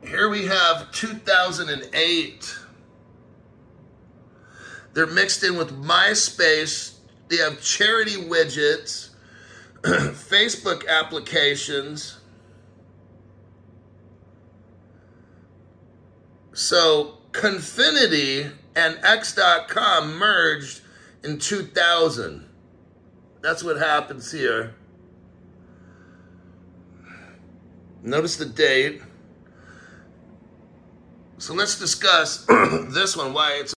Here we have 2008. They're mixed in with MySpace. They have charity widgets, Facebook applications. So Confinity and X.com merged in 2000. That's what happens here. Notice the date. So let's discuss this one, why it's